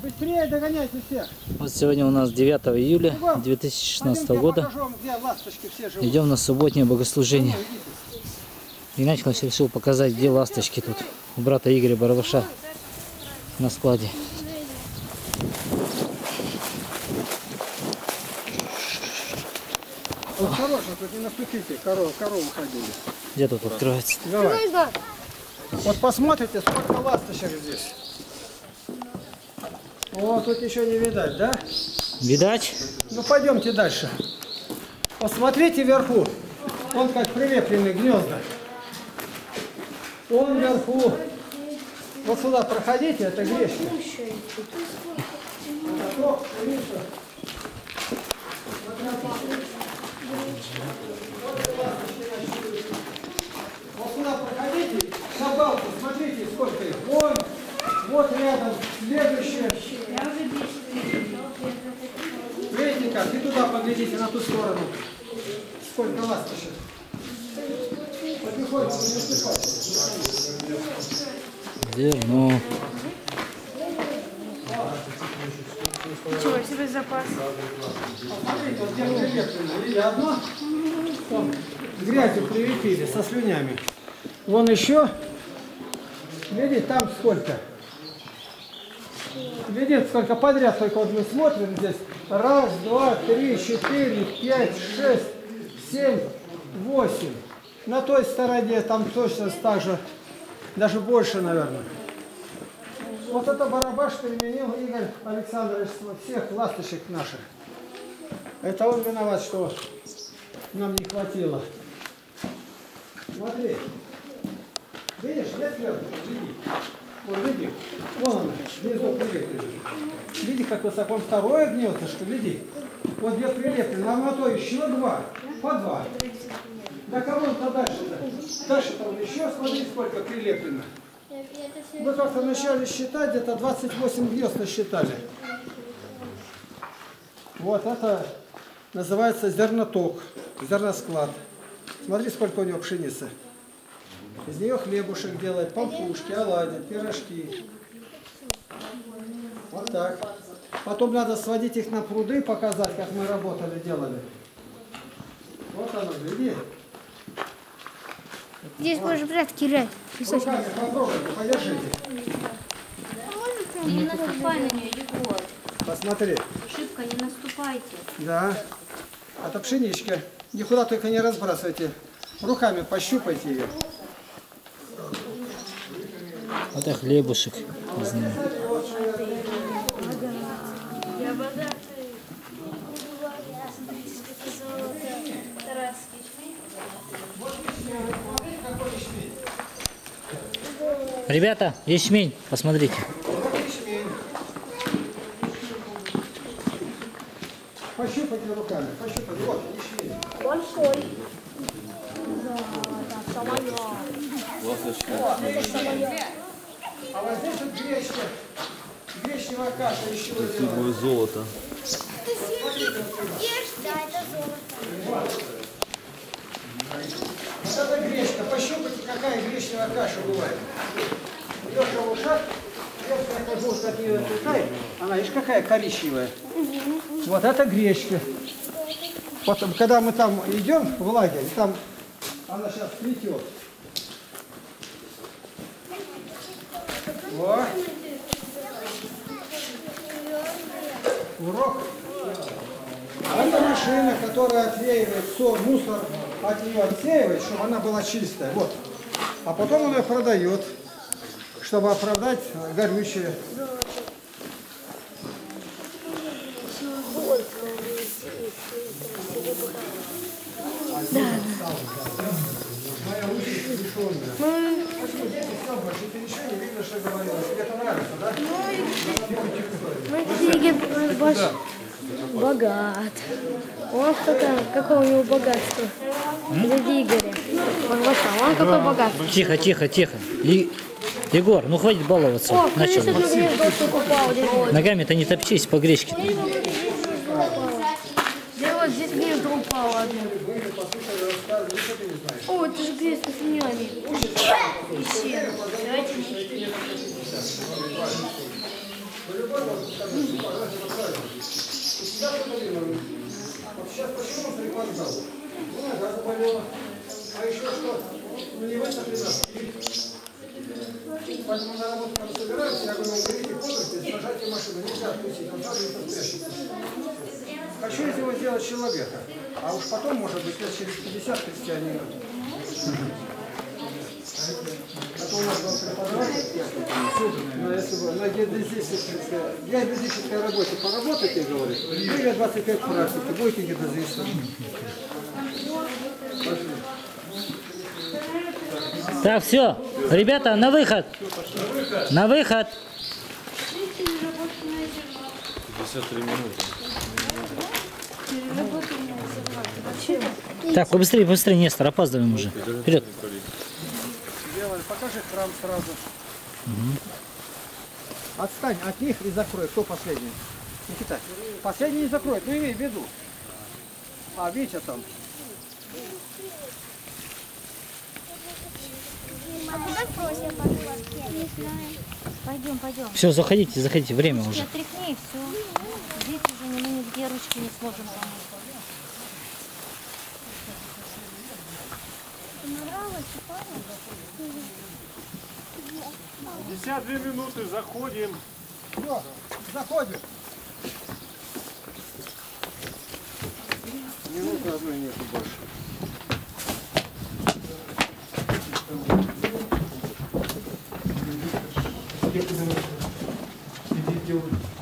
Быстрее догоняйте всех. Вот сегодня у нас 9 июля 2016 года. Идем на субботнее богослужение. Геннадий решил показать, где ласточки тут у брата Игоря Барабаша на складе. Осторожно, тут не наступите, коровы ходили. Где тут открывается? Давай. Вот посмотрите, сколько ласточек здесь. О, тут еще не видать, да? Видать? Ну пойдемте дальше. Посмотрите вверху. Вон как прилеплены гнезда. Вон вверху. Вот сюда проходите, это грешно. Вот сюда проходите, на балку, смотрите, сколько их. Вон, вот рядом, следующее. Видите как? И туда поглядите, на ту сторону. Сколько ласточек. Потихоньку, не наступайте. Зерно. Ничего себе запас. Посмотрите, вот где прилеплено. Видите, одно там грязью прилепили, со слюнями. Вон еще. Видите, там сколько. Видите, сколько подряд, только вот мы смотрим здесь. Раз, два, три, четыре, пять, шесть, семь, восемь. На той стороне там точно так же, даже больше, наверное. Вот это Барабаш применил Игорь Александрович всех ласточек наших. Это он виноват, что нам не хватило. Смотри. Видишь, нет вверху? Види. Вот види. Вон она, внизу прилеплена. Види, как высоко второе гнездышко, види. Вот где прилеплено, а на то еще два. По два. Да кого-то дальше-то. Дальше там еще, смотри, сколько прилеплено. Мы как-то начали считать, где-то 28 гнезд насчитали. Вот это называется зерноток, зерносклад. Смотри, сколько у него пшеницы. Из нее хлебушек делает, пампушки, оладьи, пирожки. Вот так. Потом надо сводить их на пруды, показать, как мы работали, делали. Вот оно, гляди. Здесь можно брать кирять. Руками попробуйте, подержите. Не наступай на нее, Егор. Посмотри. Шибко не наступайте. Да. Это пшеничка. Никуда только не разбрасывайте. Руками пощупайте ее. Это хлебушек. Не знаю. Ребята, ячмень, посмотрите. Пощупайте руками. Пощупайте. Вот, ячмень. Большой. А вот здесь вот гречка. Гречневая каша еще делаем. Золото. Ешь, да, это золото. Вот это гречка. Пощупайте, какая гречневая каша бывает. Леша в ушах, если я хожу от нее отвлекай, она, видишь, какая коричневая. Вот это гречка. Потом, когда мы там идем в лагерь, там она сейчас плетет. Вот. Урок. Это машина, которая отвеивает мусор, от нее отсеивает, чтобы она была чистая. Вот. А потом он ее продает, чтобы оправдать горючее. Моя участь лишенная. Здесь все больше, ты ничего не видно, что говорилось. Тебе это нравится, да? Мой Баш богат. Он кто-то, какое у него богатство. Дядя Игоря. Он какой богат. Тихо, тихо, тихо. Егор, ну хватит баловаться. О, Начал. конечно, гречку упал. Ногами-то не топчись по гречке. Да вот здесь гречка упала одна. О, это же гречка с нями. Давайте. Нога заболела. А еще что? Ну не высохлено. Поэтому на работу там собираемся, я говорю, уберите подруги, сажайте машину, нельзя отпустить, он сразу не подпрячется. Хочу из него сделать человека, а уж потом, может быть, лет через 50 христианина. А то у нас был преподаватель, на геодезической работе поработайте, говорит, или 25 практики, будете геодезистом. Так, все. Ребята, на выход. На выход. 53 минуты. Так, побыстрее, быстрее, Нестор, опаздываем уже. Вперед. Делай, покажи храм сразу. Отстань от них и закрой. Кто последний? Никита. Последний не закроет, ну имей в виду. А, Витя там. А куда просят подводки? Не знаю. Пойдем, пойдем. Все, заходите, заходите, время уже. Отряхни и все. Здесь уже мы нигде ручки не сможем помыть. Понравилось, парень? 52 минуты, заходим. Все, заходим. Минуты одной нету больше. Идите,